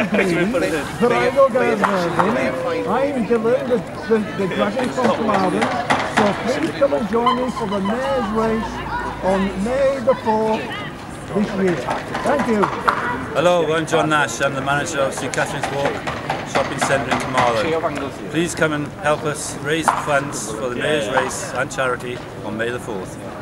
pleased that I will go Carmarthen. I'm delivering the dragon from Carmarthen, so please come and join me for the mayor's race on May the 4th this year. Thank you. Hello, I'm John Nash. I'm the manager of St Catherine's Walk Shopping Centre in Carmarthen. Please come and help us raise funds for the mayor's race and charity on May the 4th.